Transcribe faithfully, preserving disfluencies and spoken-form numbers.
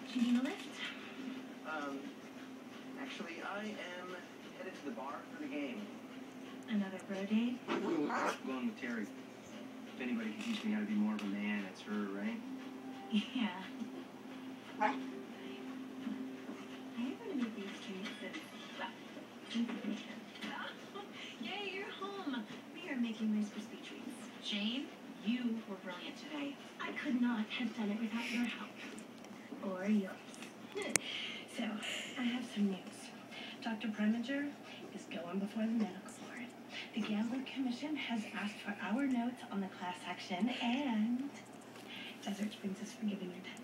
Do you need a lift? Um, actually, I am headed to the bar for the game. Another bro date? Going with Terry. If anybody can teach me how to be more of a man, it's her, right? Yeah. I am going to meet these streets and, well, information. Yay, you're home. We are making Rice Krispie treats. Jane, you were brilliant today. I could not have done it without your help. Or yours. So, I have some news. Doctor Preminger is going before the medical board. The Gambler Commission has asked for our notes on the class action, and Desert Springs is forgiving your debt.